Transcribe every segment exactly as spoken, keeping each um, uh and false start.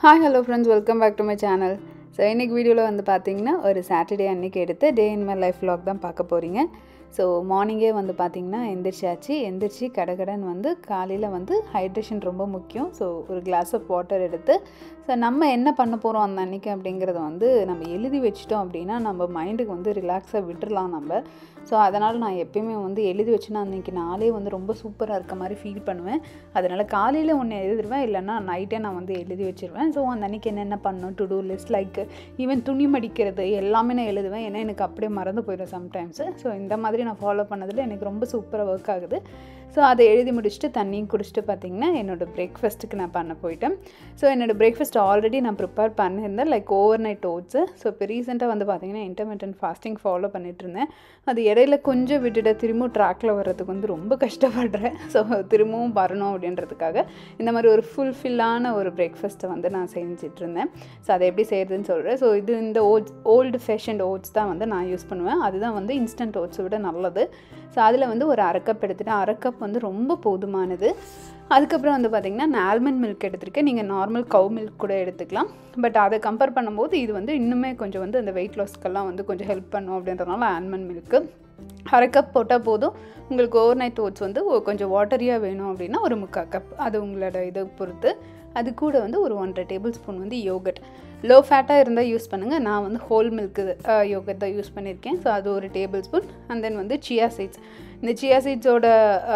Hi, hello friends, welcome back to my channel. So இன்னைக்கு வீடியோல வந்து பாத்தீங்கன்னா ஒரு சாட்டர்டே அன்னைக்கு எடுத்த day in my life vlog தான் பார்க்க போறீங்க. ஸோ மார்னிங்கே வந்து பார்த்திங்கன்னா எந்திரிச்சாச்சு எந்திரிச்சு கடகடன் வந்து காலையில் வந்து ஹைட்ரேஷன் ரொம்ப முக்கியம். ஸோ ஒரு கிளாஸ் ஆஃப் வாட்டர் எடுத்து ஸோ நம்ம என்ன பண்ண போகிறோம் அந்த அன்றைக்கி அப்படிங்கிறத வந்து நம்ம எழுதி வச்சிட்டோம் அப்படின்னா நம்ம மைண்டுக்கு வந்து ரிலாக்ஸாக விட்டுடலாம் நம்ம. ஸோ அதனால் நான் எப்பயுமே வந்து எழுதி வச்சுன்னா அன்றைக்கி நாளே வந்து ரொம்ப சூப்பராக இருக்க மாதிரி ஃபீல் பண்ணுவேன். அதனால் காலையில் ஒன்று எழுதிடுவேன், இல்லைன்னா நைட்டே நான் வந்து எழுதி வச்சுருவேன். ஸோ அந்த அன்றைக்கி என்னென்ன பண்ணணும், to do list, like even துணி மடிக்கிறது எல்லாமே நான் எழுதுவேன். ஏன்னா எனக்கு அப்படியே மறந்து போயிடும் சம்டைம்ஸு. ஸோ இந்த மாதிரி நான் ஃபாலோ பண்ணதில் எனக்கு ரொம்ப சூப்பராக ஒர்க் ஆகுது. ஸோ அதை எழுதி முடிச்சுட்டு தண்ணியும் குடிச்சிட்டு பார்த்திங்கன்னா என்னோடய பிரேக்ஃபாஸ்ட்டுக்கு நான் பண்ண போயிட்டேன். ஸோ என்னோடய பிரேக்ஃபாஸ்ட் ஆல்ரெடி நான் ப்ரிப்பேர் பண்ணியிருந்தேன், like over night oats. So இப்போ ரீசெண்டாக வந்து பார்த்திங்கன்னா இன்டர்மிட்டன்ட் ஃபாஸ்டிங் ஃபாலோ பண்ணிகிட்டு இருந்தேன். அது இடையில கொஞ்சம் விட்டுட்டு திரும்பவும் ட்ராக்கில் வர்றதுக்கு வந்து ரொம்ப கஷ்டப்படுறேன். ஸோ திரும்பவும் வரணும் அப்படின்றதுக்காக இந்த மாதிரி ஒரு ஃபுல்ஃபில்லான ஒரு பிரேக்ஃபாஸ்ட்டை வந்து நான் செஞ்சிட்ருந்தேன். ஸோ அதை எப்படி செய்கிறதுன்னு சொல்கிறேன். ஸோ இது இந்த ஓட்ஸ் ஓல்டு ஃபேஷன்ட் ஓட்ஸ் தான் வந்து நான் யூஸ் பண்ணுவேன். அதுதான் வந்து இன்ஸ்டன்ட் ஓட்ஸை விட நல்லது. ஸோ அதில் வந்து ஒரு அரை கப் எடுத்துகிட்டேன். அரை கப் வந்து ரொம்ப போதுமானது. அதுக்கப்புறம் வந்து பார்த்திங்கன்னா நான் ஆல்மண்ட் மில்க் எடுத்திருக்கேன். நீங்கள் நார்மல் கவ் மில்க் கூட எடுத்துக்கலாம். பட் அதை கம்பேர் பண்ணும்போது இது வந்து இன்னுமே கொஞ்சம் வந்து அந்த வெயிட் லாஸ்க்கெல்லாம் வந்து கொஞ்சம் ஹெல்ப் பண்ணும் அப்படின்றதுனால ஆல்மண்ட் மில்க்கு அரை கப் போட்டால் போதும். உங்களுக்கு ஓவர் நைட் ஓட்ஸ் வந்து கொஞ்சம் வாட்டரியாக வேணும் அப்படின்னா ஒரு முக்கால் கப், அது உங்களோட இதை பொறுத்து. அது கூட வந்து ஒரு ஒன்றரை டேபிள் ஸ்பூன் வந்து யோகட், லோ ஃபேட்டாக இருந்தால் யூஸ் பண்ணுங்கள். நான் வந்து ஹோல் மில்க்கு யோகட் தான் யூஸ் பண்ணியிருக்கேன். ஸோ அது ஒரு டேபிள் ஸ்பூன். அண்ட் தென் வந்து சியா சீட்ஸ். இந்த சியா சீட்ஸோட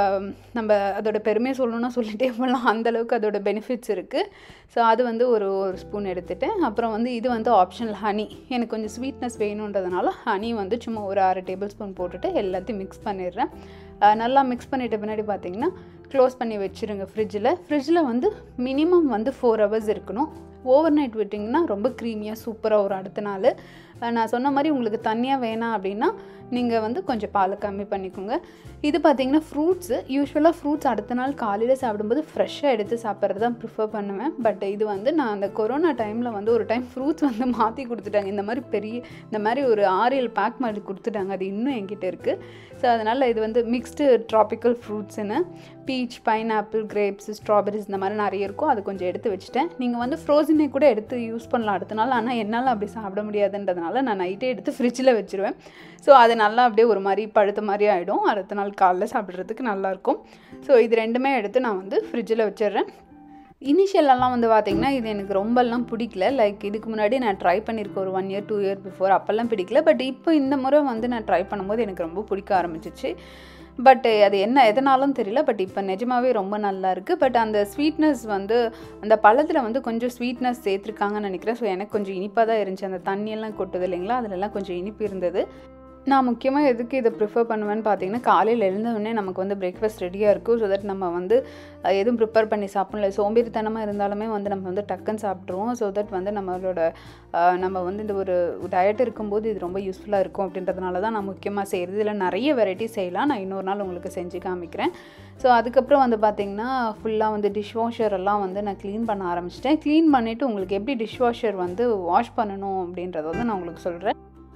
நம்ம அதோட பெருமையை சொல்லணும்னா சொல்லிகிட்டே போகலாம், அந்தளவுக்கு அதோட பெனிஃபிட்ஸ் இருக்குது. ஸோ அது வந்து ஒரு ஒரு ஸ்பூன் எடுத்துகிட்டேன். அப்புறம் வந்து இது வந்து ஆப்ஷனல் ஹனி. எனக்கு கொஞ்சம் ஸ்வீட்னஸ் வேணுன்றதுனால ஹனி வந்து சும்மா ஒரு அரை டேபிள் ஸ்பூன் போட்டுட்டு எல்லாத்தையும் மிக்ஸ் பண்ணிடுறேன். நல்லா மிக்ஸ் பண்ணிவிட்ட பின்னாடி பார்த்திங்கன்னா க்ளோஸ் பண்ணி வச்சுருங்க ஃப்ரிட்ஜில். ஃப்ரிட்ஜில் வந்து மினிமம் வந்து ஃபோர் ஹவர்ஸ் இருக்கணும். ஓவர் நைட் விட்டிங்கன்னா ரொம்ப க்ரீமியாக சூப்பராக ஒரு அடுத்த நாள். நான் சொன்ன மாதிரி உங்களுக்கு தண்ணியாக வேணாம் அப்படின்னா நீங்கள் வந்து கொஞ்சம் பால் கம்மி பண்ணிக்கோங்க. இது பார்த்திங்கன்னா ஃப்ரூட்ஸு. யூஸ்வலாக ஃப்ரூட்ஸ் அடுத்த நாள் காலையில் சாப்பிடும்போது ஃப்ரெஷ்ஷாக எடுத்து சாப்பிட்றது தான் ப்ரிஃபர் பண்ணுவேன். பட் இது வந்து நான் அந்த கொரோனா டைமில் வந்து ஒரு டைம் ஃப்ரூட்ஸ் வந்து மாற்றி கொடுத்துட்டாங்க. இந்த மாதிரி பெரிய இந்த மாதிரி ஒரு ஆறு ஏழு பேக் மாதிரி கொடுத்துட்டாங்க. அது இன்னும் என்கிட்ட இருக்குது. ஸோ அதனால் இது வந்து மிக்ஸ்டு ட்ராபிக்கல் ஃப்ரூட்ஸுன்னு பீச், பைனாப்பிள், கிரேப்ஸ், ஸ்ட்ராபெரிஸ் இந்த மாதிரி நிறைய இருக்கும். அது கொஞ்சம் எடுத்து வச்சுட்டேன். நீங்கள் வந்து ஃப்ரோசனே கூட எடுத்து யூஸ் பண்ணலாம் அடுத்த நாள். ஆனால் என்னால் அப்படி சாப்பிட முடியாதுன்றதுனால நான் நைட்டே எடுத்து ஃப்ரிட்ஜில் வச்சுருவேன். ஸோ அது நல்லா அப்படியே ஒரு மாதிரி பழுத்த மாதிரி ஆகிடும். அடுத்த நாள் காலைல சாப்பிட்றதுக்கு நல்லாயிருக்கும். ஸோ இது ரெண்டுமே எடுத்து நான் வந்து ஃப்ரிட்ஜில் வச்சிடுறேன். இனிஷியலெல்லாம் வந்து பார்த்திங்கன்னா இது எனக்கு ரொம்பலாம் பிடிக்கல. லைக் இதுக்கு முன்னாடி நான் ட்ரை பண்ணியிருக்கேன் ஒரு one year two year before, அப்போல்லாம் பிடிக்கல. பட் இப்போ இந்த முறை வந்து நான் ட்ரை பண்ணும்போது எனக்கு ரொம்ப பிடிக்க ஆரம்பிச்சிச்சு. பட் அது என்ன எதனாலும் தெரியல, பட் இப்போ நிஜமாகவே ரொம்ப நல்லா இருக்குது. பட் அந்த ஸ்வீட்னஸ் வந்து அந்த பழத்தில் வந்து கொஞ்சம் ஸ்வீட்னஸ் சேர்த்துருக்காங்கன்னு நினைக்கிறேன். ஸோ எனக்கு கொஞ்சம் இனிப்பாக தான் இருந்துச்சு. அந்த தண்ணியெல்லாம் கொட்டுது இல்லைங்களா, அதிலெல்லாம் கொஞ்சம் இனிப்பு இருந்தது. நான் முக்கியமாக எதுக்கு இதை ப்ரிஃபர் பண்ணுவேன்னு பார்த்தீங்கன்னா, காலையில் எழுந்தவுடனே நமக்கு வந்து பிரேக்ஃபாஸ்ட் ரெடியாக இருக்கும். ஸோ தட் நம்ம வந்து எதுவும் ப்ரிப்பேர் பண்ணி சாப்பிடல. சோம்பேறித்தனமாக இருந்தாலுமே வந்து நம்ம வந்து டக்குன்னு சாப்பிட்ருவோம். ஸோ தட் வந்து நம்மளோட நம்ம வந்து இந்த ஒரு டயட் இருக்கும்போது இது ரொம்ப யூஸ்ஃபுல்லாக இருக்கும் அப்படின்றதுனால தான் நான் முக்கியமாக செய்கிறது. இதில் நிறைய வெரைட்டி செய்யலாம். நான் இன்னொரு நாள் உங்களுக்கு செஞ்சு காமிக்கிறேன். ஸோ அதுக்கப்புறம் வந்து பார்த்திங்கன்னா ஃபுல்லாக வந்து டிஷ்வாஷர் எல்லாம் வந்து நான் க்ளீன் பண்ண ஆரம்பிச்சிட்டேன். க்ளீன் பண்ணிவிட்டு உங்களுக்கு எப்படி டிஷ்வாஷர் வந்து வாஷ் பண்ணணும் அப்படின்றத வந்து நான் உங்களுக்கு சொல்கிறேன்.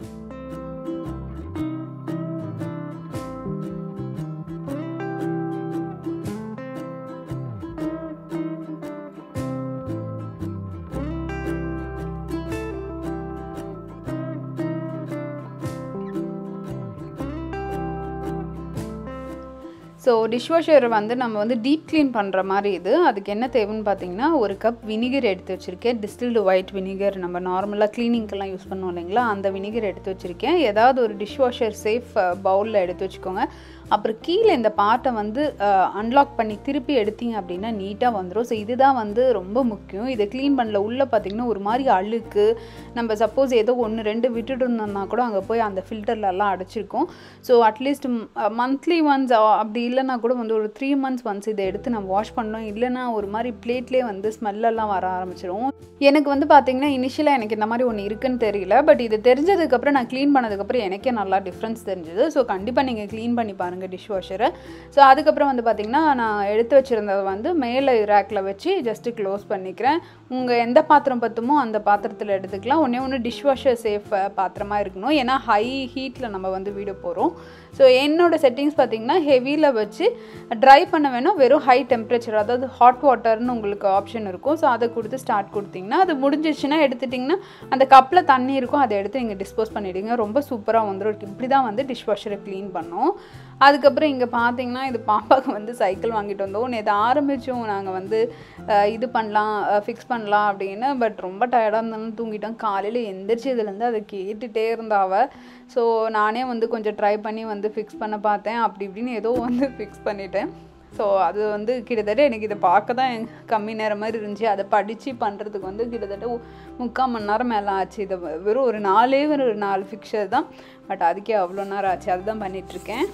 ஸோ டிஷ்வாஷர் வந்து நம்ம வந்து டீப் க்ளீன் பண்ணுற மாதிரி இது. அதுக்கு என்ன தேவைன்னு பார்த்தீங்கன்னா ஒரு கப் வினிகர் எடுத்து வச்சுருக்கேன். டிஸ்டில்டு ஒயிட் வினிகர், நம்ம நார்மலாக க்ளீனிங்க்கெல்லாம் யூஸ் பண்ணுவோம் இல்லைங்களா, அந்த வினிகர் எடுத்து வச்சுருக்கேன். ஏதாவது ஒரு டிஷ்வாஷர் சேஃப் பவுலில் எடுத்து வச்சுக்கோங்க. அப்புறம் கீழே இந்த பார்ட்டை வந்து அன்லாக் பண்ணி திருப்பி எடுத்தீங்க அப்படின்னா நீட்டாக வந்துடும். ஸோ இதுதான் வந்து ரொம்ப முக்கியம். இதை க்ளீன் பண்ணல உள்ளே பார்த்திங்கன்னா ஒரு மாதிரி அழுக்கு, நம்ம சப்போஸ் ஏதோ ஒன்று ரெண்டு விட்டுட்டு இருந்தோம்னா கூட அங்கே போய் அந்த ஃபில்டர்லலாம் அடைச்சிருக்கும். ஸோ அட்லீஸ்ட் மந்த்லி ஒன்ஸ் அப்படி இல்லைனா கூட வந்து ஒரு த்ரீ மந்த்ஸ் ஒன்ஸ் இதை எடுத்து நம்ம வாஷ் பண்ணோம். இல்லைனா ஒரு மாதிரி பிளேட்லேயே வந்து ஸ்மெல்லெல்லாம் வர ஆரம்பிச்சிடும். எனக்கு வந்து பார்த்திங்கன்னா இனிஷியலாக எனக்கு இந்த மாதிரி ஒன்று இருக்குன்னு தெரியல. பட் இது தெரிஞ்சதுக்கப்புறம் நான் க்ளீன் பண்ணதுக்கப்புறம் எனக்கே நல்லா டிஃப்ரென்ஸ் தெரிஞ்சுது. ஸோ கண்டிப்பாக நீங்கள் க்ளீன் பண்ணி பாருங்கள் டிஷ்வாஷரை. ஸோ அதுக்கப்புறம் வந்து பார்த்திங்கன்னா நான் எடுத்து வச்சுருந்ததை வந்து மேலே ரேக்கில் வச்சு ஜஸ்ட்டு க்ளோஸ் பண்ணிக்கிறேன். உங்கள் எந்த பாத்திரம் பற்றுமோ அந்த பாத்திரத்தில் எடுத்துக்கலாம். ஒன்றே ஒன்று டிஷ்வாஷர் சேஃப் பாத்திரமாக இருக்கணும். ஏன்னா ஹை ஹீட்டில் நம்ம வந்து வீடு போகிறோம். ஸோ என்னோடய செட்டிங்ஸ் பார்த்திங்கன்னா ஹெவியில் வச்சு ட்ரை பண்ண வேணும், வெறும் ஹை டெம்பரேச்சர், அதாவது ஹாட் வாட்டர்னு உங்களுக்கு ஆப்ஷன் இருக்கும். ஸோ அதை கொடுத்து ஸ்டார்ட் கொடுத்திங்கன்னா அது முடிஞ்சிச்சுன்னா எடுத்துட்டிங்கன்னா அந்த கப்பில் தண்ணி இருக்கும், அதை எடுத்து நீங்கள் டிஸ்போஸ் பண்ணிவிடுங்க. ரொம்ப சூப்பராக வந்துடும். இப்படி தான் வந்து டிஷ் வாஷரை க்ளீன் பண்ணோம். அதுக்கப்புறம் இங்கே பார்த்தீங்கன்னா இது பாப்பாவுக்கு வந்து சைக்கிள் வாங்கிட்டு வந்தோம். நேற்று ஆரம்பித்தோம் நாங்கள் வந்து இது பண்ணலாம் ஃபிக்ஸ் பண்ணலாம் அப்படின்னு. பட் ரொம்ப டயர்டாக இருந்தாலும் தூங்கிட்டோம். காலையில் எந்திரிச்சு இதுலேருந்து அதை கேட்டுகிட்டே இருந்தாவ. ஸோ நானே வந்து கொஞ்சம் ட்ரை பண்ணி வந்து ஃபிக்ஸ் பண்ண பார்த்தேன். அப்படி இப்படின்னு ஏதோ வந்து ஃபிக்ஸ் பண்ணிட்டேன். ஸோ அது வந்து கிட்டத்தட்ட எனக்கு இதை பார்க்க தான் கம்மி நேரம் மாதிரி இருந்துச்சு. அதை படித்து பண்ணுறதுக்கு வந்து கிட்டத்தட்ட முக்கால் மணி நேரம் மேலே ஆச்சு. இதை வெறும் ஒரு நாலே ஒரு நாலு ஃபிக்ஸர் தான், பட் அதுக்கே அவ்வளோ நேரம் ஆச்சு. அதுதான் பண்ணிகிட்ருக்கேன்.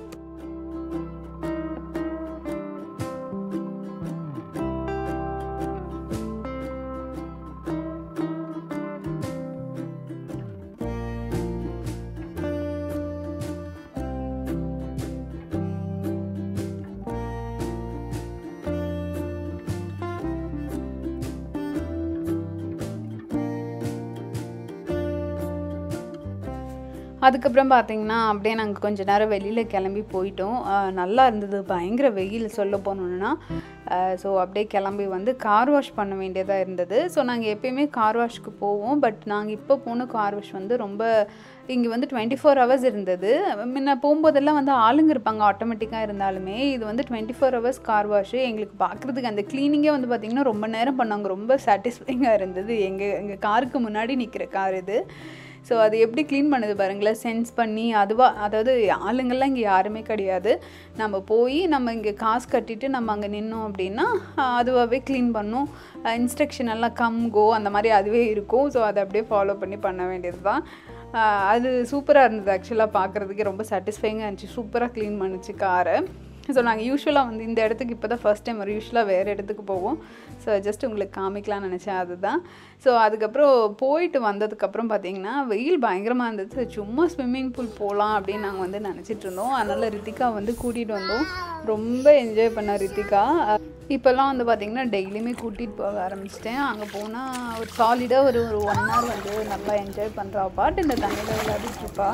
அதுக்கப்புறம் பார்த்திங்கன்னா அப்படியே நாங்கள் கொஞ்சம் நேரம் வெளியில் கிளம்பி போயிட்டோம். நல்லா இருந்தது, பயங்கர வெயில் சொல்ல போனோன்னா. ஸோ அப்படியே கிளம்பி வந்து கார் வாஷ் பண்ண வேண்டியதாக இருந்தது. ஸோ நாங்கள் எப்போயுமே கார் வாஷ்க்கு போவோம். பட் நாங்கள் இப்போ போன கார் வாஷ் வந்து ரொம்ப இங்கே வந்து டுவெண்ட்டி ஃபோர் ஹவர்ஸ் இருந்தது. முன்ன போகும்போதெல்லாம் வந்து ஆளுங்க இருப்பாங்க ஆட்டோமேட்டிக்காக இருந்தாலுமே. இது வந்து twenty four hours car wash. எங்களுக்கு பார்க்குறதுக்கு அந்த க்ளீனிங்கே வந்து பார்த்திங்கன்னா ரொம்ப நேரம் பண்ணாங்க. ரொம்ப சாட்டிஸ்ஃபைங்காக இருந்தது. எங்கள் எங்கள் காருக்கு முன்னாடி நிற்கிற கார் இது. ஸோ அது எப்படி க்ளீன் பண்ணுது பாருங்களேன், சென்ஸ் பண்ணி அதுவாக. அதாவது ஆளுங்கள்லாம் இங்கே யாருமே கிடையாது. நம்ம போய் நம்ம இங்கே காசு கட்டிட்டு நம்ம அங்கே நின்னோம் அப்படின்னா அதுவாகவே க்ளீன் பண்ணும். இன்ஸ்ட்ரக்ஷன் எல்லாம் கம் கோ அந்த மாதிரி அதுவே இருக்கும். ஸோ அதை அப்படியே ஃபாலோ பண்ணி பண்ண வேண்டியது தான். அது சூப்பராக இருந்தது. ஆக்சுவலாக பார்க்குறதுக்கே ரொம்ப சாட்டிஸ்ஃபைங்காக இருந்துச்சு. சூப்பராக க்ளீன் பண்ணிச்சு காரை. ஸோ நாங்கள் யூஸ்வலாக வந்து இந்த இடத்துக்கு இப்போ தான் ஃபஸ்ட் டைம் வரும். யூஸ்வலாக வேறு இடத்துக்கு போவோம். ஸோ ஜஸ்ட் உங்களுக்கு காமிக்கலாம்னு நினச்சேன், அதுதான். ஸோ அதுக்கப்புறம் போயிட்டு வந்ததுக்கப்புறம் பார்த்திங்கன்னா வெயில் பயங்கரமாக இருந்தது. சும்மா ஸ்விம்மிங் பூல் போகலாம் அப்படின்னு நாங்கள் வந்து நினச்சிட்டு இருந்தோம். அதனால் ரித்திகா வந்து கூட்டிகிட்டு வந்தோம். ரொம்ப என்ஜாய் பண்ண ரித்திகா. இப்போல்லாம் வந்து பார்த்திங்கன்னா டெய்லியுமே கூட்டிகிட்டு போக ஆரம்பிச்சிட்டேன். அங்கே போனால் ஒரு சாலிடாக ஒரு ஒரு ஒன் ஹவர் வந்து நல்லா என்ஜாய் பண்ணுறா. பாட்டு இந்த தண்ணியில் விளையாடிட்டுருப்பா.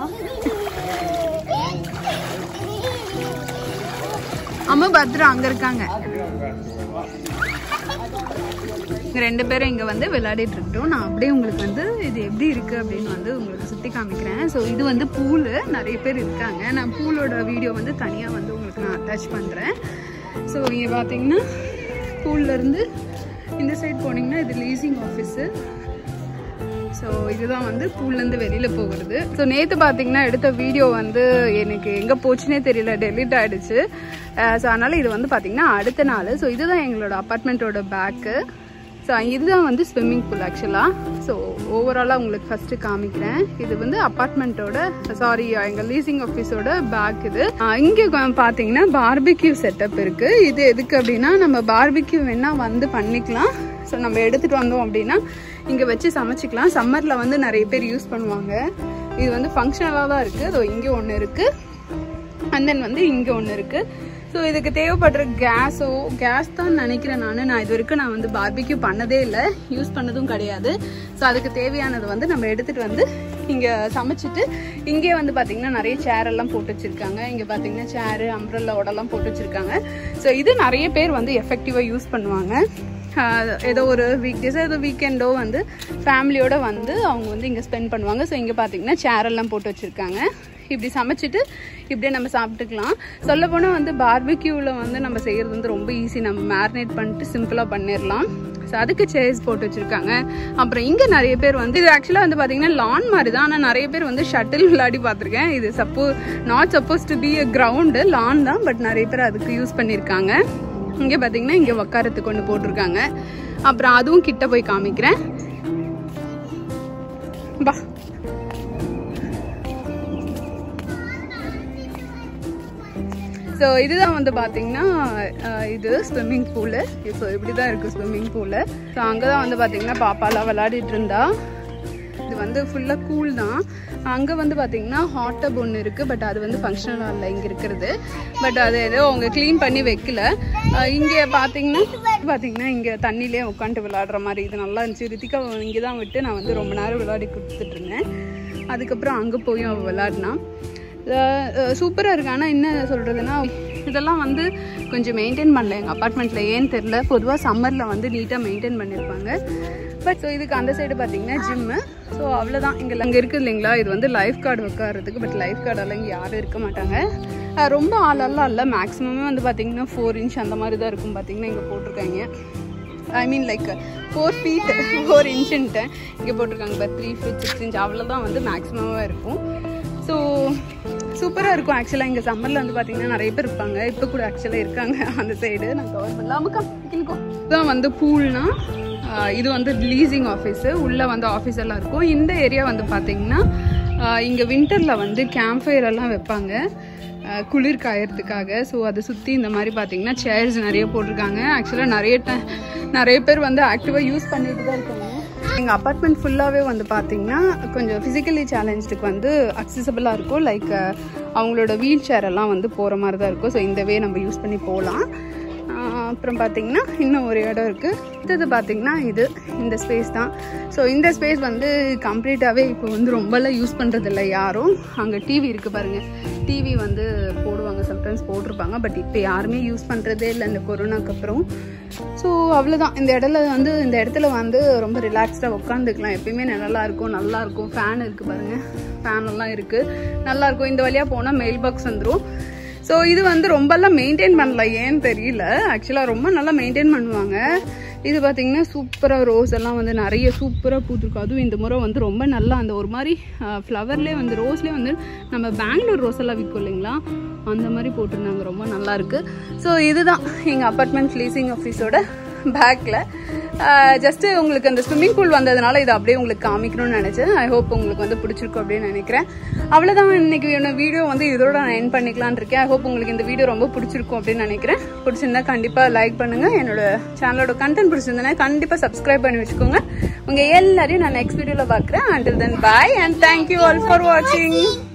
அம்மா பத்ரா அங்கே இருக்காங்க. ரெண்டு பேரும் இங்கே வந்து விளையாடிட்டு இருக்கட்டும். நான் அப்படியே உங்களுக்கு வந்து இது எப்படி இருக்குது அப்படின்னு வந்து உங்களுக்கு சுற்றி காமிக்கிறேன். ஸோ இது வந்து பூலு, நிறைய பேர் இருக்காங்க. நான் பூலோட வீடியோ வந்து தனியாக வந்து உங்களுக்கு நான் அட்டாச் பண்ணுறேன். ஸோ இங்கே பார்த்தீங்கன்னா பூல்லேருந்து இந்த சைட் போனீங்கன்னா இது லீசிங் ஆஃபீஸு. ஸோ இதுதான் வந்து பூல்லேருந்து வெளியில் போகிறது. ஸோ நேற்று பார்த்தீங்கன்னா எடுத்த வீடியோ வந்து எனக்கு எங்கே போச்சுன்னே தெரியல, டெலிட் ஆகிடுச்சு. ஸோ அதனால் இது வந்து பார்த்திங்கன்னா அடுத்த நாள். ஸோ இதுதான் எங்களோட அப்பார்ட்மெண்ட்டோட பேக்கு. ஸோ இதுதான் வந்து ஸ்விம்மிங் பூல் ஆக்சுவலாக. ஸோ ஓவராலாக உங்களுக்கு ஃபஸ்ட்டு காமிக்கிறேன். இது வந்து அப்பார்ட்மெண்ட்டோட சாரி எங்கள் லீசிங் ஆஃபீஸோட பேக். இது இங்கே பார்த்தீங்கன்னா பார்பிக்யூ செட்டப் இருக்குது. இது எதுக்கு அப்படின்னா நம்ம பார்பிக்யூ வேணால் வந்து பண்ணிக்கலாம். ஸோ நம்ம எடுத்துகிட்டு வந்தோம் அப்படின்னா இங்கே வச்சு சமைச்சிக்கலாம். சம்மரில் வந்து நிறைய பேர் யூஸ் பண்ணுவாங்க. இது வந்து ஃபங்க்ஷனலாக தான் இருக்குது. ஸோ இங்கே ஒன்று இருக்குது, அண்ட் தென் வந்து இங்கே ஒன்று இருக்குது. ஸோ இதுக்கு தேவைப்படுற கேஸோ கேஸ் தான் நினைக்கிறேன் நான். நான் இது வரைக்கும் நான் வந்து பார்பிக்யூ பண்ணதே இல்லை, யூஸ் பண்ணதும் கிடையாது. ஸோ அதுக்கு தேவையானது வந்து நம்ம எடுத்துகிட்டு வந்து இங்கே சமைச்சிட்டு இங்கே வந்து பார்த்திங்கன்னா நிறைய சேரெல்லாம் போட்டு வச்சுருக்காங்க. இங்கே பார்த்திங்கன்னா சேரு அம்ப்ரெல்லாவோடலாம் போட்டு வச்சுருக்காங்க. ஸோ இது நிறைய பேர் வந்து எஃபெக்டிவாக யூஸ் பண்ணுவாங்க. ஏதோ ஒரு வீக் டேஸோ ஏதோ வீக்கெண்டோ வந்து ஃபேமிலியோடு வந்து அவங்க வந்து இங்கே ஸ்பெண்ட் பண்ணுவாங்க. ஸோ இங்கே பார்த்திங்கன்னா சேரெல்லாம் போட்டு வச்சுருக்காங்க. இப்படி சமைச்சிட்டு இப்படியே நம்ம சாப்பிட்டுக்கலாம். சொல்ல போனால் வந்து பார்பிக்யூவில் வந்து நம்ம செய்கிறது வந்து ரொம்ப ஈஸி. நம்ம மேரினேட் பண்ணிட்டு சிம்பிளாக பண்ணிடலாம். ஸோ அதுக்கு சேர்ஸ் போட்டு வச்சுருக்காங்க. அப்புறம் இங்கே நிறைய பேர் வந்து இது ஆக்சுவலாக வந்து பார்த்திங்கன்னா லான் மாதிரி தான். ஆனால் நிறைய பேர் வந்து ஷட்டில் விளையாடி பார்த்துருக்கேன். இது suppo not supposed to be a ground, lawn தான். பட் நிறைய பேர் அதுக்கு யூஸ் பண்ணியிருக்காங்க. இங்கே பார்த்தீங்கன்னா இங்கே உட்காரத்துக்கு ஒன்று போட்டிருக்காங்க. அப்புறம் அதுவும் கிட்ட போய் காமிக்கிறேன். பா ஸோ இதுதான் வந்து பார்த்தீங்கன்னா இது ஸ்விம்மிங் பூலு. ஸோ இப்படி தான் இருக்குது ஸ்விம்மிங் பூலு. ஸோ அங்கே தான் வந்து பார்த்தீங்கன்னா பாப்பாலாம் விளையாடிட்டு இருந்தா. இது வந்து ஃபுல்லாக கூல் தான். அங்கே வந்து பார்த்தீங்கன்னா ஹாட் டப் ஒன்று இருக்குது. பட் அது வந்து ஃபங்க்ஷனலாக இல்லை இங்கே இருக்கிறது. பட் அது ஏதோ அவங்க க்ளீன் பண்ணி வைக்கல. இங்கே பார்த்தீங்கன்னா பார்த்தீங்கன்னா இங்கே தண்ணியிலே உட்காந்துட்டு விளையாடுற மாதிரி இது நல்லா இருந்துச்சு. ரித்திகா இங்கே தான் விட்டு நான் வந்து ரொம்ப நேரம் விளையாடி கொடுத்துட்டு இருந்தேன். அதுக்கப்புறம் அங்கே போய் அவள் விளையாடினா. சூப்பராக இருக்குது. ஆனால் என்ன சொல்கிறதுனா இதெல்லாம் வந்து கொஞ்சம் மெயின்டைன் பண்ணல எங்கள் அப்பார்ட்மெண்ட்டில், ஏன்னு தெரில. பொதுவாக சம்மரில் வந்து நீட்டாக மெயின்டைன் பண்ணியிருப்பாங்க. பட் ஸோ இதுக்கு அந்த சைடு பார்த்தீங்கன்னா ஜிம்மு. ஸோ அவ்வளோதான். இங்கே அங்கே இருக்குது இல்லைங்களா, இது வந்து லைஃப் கார்டு உட்காரதுக்கு. பட் லைஃப் கார்டெல்லாம் இங்கே யாரும் இருக்க மாட்டாங்க. ரொம்ப ஆளெல்லாம் இல்லை, மேக்ஸிமமே வந்து பார்த்திங்கன்னா ஃபோர் இன்ச் அந்த மாதிரி தான் இருக்கும். பார்த்திங்கன்னா இங்கே போட்டிருக்காங்க, I mean like four feet four இன்ச்சுன்ட்டு இங்கே போட்டிருக்காங்க. But three feet six inch அவ்வளோதான் வந்து மேக்ஸிமமாக இருக்கும். ஸோ சூப்பராக இருக்கும். ஆக்சுவலாக இங்கே சம்மரில் வந்து பார்த்திங்கன்னா நிறைய பேர் இருப்பாங்க. இப்போ கூட ஆக்சுவலாக இருக்காங்க அந்த சைடு. நான் கவர் பண்ணலாமுக்கா கிளிக்கோ. இதுதான் வந்து பூல்னா, இது வந்து லீசிங் ஆஃபீஸு. உள்ளே வந்து ஆஃபீஸ் எல்லாம் இருக்கும். இந்த ஏரியா வந்து பார்த்திங்கன்னா இங்கே வின்டரில் வந்து கேம்ப் ஃபயர் எல்லாம் வைப்பாங்க குளிர் காயறதுக்காக. ஸோ அதை சுற்றி இந்த மாதிரி பார்த்திங்கன்னா சேர்ஸ் நிறைய போட்டிருக்காங்க. ஆக்சுவலாக நிறைய ட நிறைய பேர் வந்து ஆக்டிவாக யூஸ் பண்ணிட்டு தான் இருக்காங்க. எங்கள் அப்பார்ட்மெண்ட் ஃபுல்லாகவே வந்து பார்த்திங்கன்னா கொஞ்சம் ஃபிசிக்கலி சேலஞ்சுக்கு வந்து அக்சசபிளாக இருக்கும். லைக் அவங்களோட வீல் சேர் எல்லாம் வந்து போகிற மாதிரி தான் இருக்கும். ஸோ இந்த வே நம்ம யூஸ் பண்ணி போகலாம். அப்புறம் பார்த்திங்கன்னா இன்னும் ஒரு இடம் இருக்குது. இது பார்த்திங்கன்னா இது இந்த ஸ்பேஸ் தான். ஸோ இந்த ஸ்பேஸ் வந்து கம்ப்ளீட்டாகவே இப்போ வந்து ரொம்பலாம் யூஸ் பண்ணுறதில்ல யாரும். அங்கே டிவி இருக்குது பாருங்கள், டிவி வந்து போடுவாங்க, சம்டைம்ஸ் போட்டிருப்பாங்க. பட் இப்போ யாருமே யூஸ் பண்ணுறதே இல்லை இந்த கொரோனாக்கு அப்புறம். ஸோ அவ்வளோதான். இந்த இடத்துல வந்து இந்த இடத்துல வந்து ரொம்ப ரிலாக்ஸ்டாக உட்காந்துக்கலாம். எப்பயுமே நல்லா இருக்கும், நல்லாயிருக்கும். ஃபேன் இருக்குது பாருங்கள், ஃபேன் எல்லாம் இருக்குது, நல்லாயிருக்கும். இந்த வழியாக போனால் மெயில் பாக்ஸ் வந்துடும். ஸோ இது வந்து ரொம்பலாம் மெயின்டைன் பண்ணல, ஏன்னு தெரியல. ஆக்சுவலாக ரொம்ப நல்லா மெயின்டைன் பண்ணுவாங்க. இது பார்த்திங்கன்னா சூப்பராக ரோஸ் எல்லாம் வந்து நிறைய சூப்பராக பூத்துருக்கும். அதுவும் இந்த முறை வந்து ரொம்ப நல்லா அந்த ஒரு மாதிரி ஃப்ளவர்லேயே வந்து ரோஸ்லேயே வந்து நம்ம பெங்களூர் ரோஸ் எல்லாம் விற்கும் இல்லைங்களா, அந்த மாதிரி போட்டிருந்தாங்க. ரொம்ப நல்லாயிருக்கு. ஸோ இதுதான் எங்கள் அப்பார்ட்மெண்ட் லீசிங் ஆஃபீஸோட பேக்கில். ஜஸ்ட்டு உங்களுக்கு அந்த ஸ்விம்மிங் பூல் வந்ததுனால இதை அப்படியே உங்களுக்கு காமிக்கணும்னு நினச்சேன். ஐ ஹோப் உங்களுக்கு வந்து பிடிச்சிருக்கும் அப்படின்னு நினைக்கிறேன். அவ்வளோதான், இன்னைக்கு வீடியோ வந்து இதோட நான் எண்ட் பண்ணிக்கலான்னு இருக்கேன். ஐ ஹோப் உங்களுக்கு இந்த வீடியோ ரொம்ப பிடிச்சிருக்கும் அப்படின்னு நினைக்கிறேன். பிடிச்சிருந்தா கண்டிப்பாக லைக் பண்ணுங்கள். என்னோட சேனலோட கண்டென்ட் பிடிச்சிருந்தேன்னா கண்டிப்பாக சப்ஸ்கிரைப் பண்ணி வச்சுக்கோங்க. உங்கள் எல்லாரையும் நான் நெக்ஸ்ட் வீடியோவில் பார்க்குறேன். until then bye and thank you all for watching.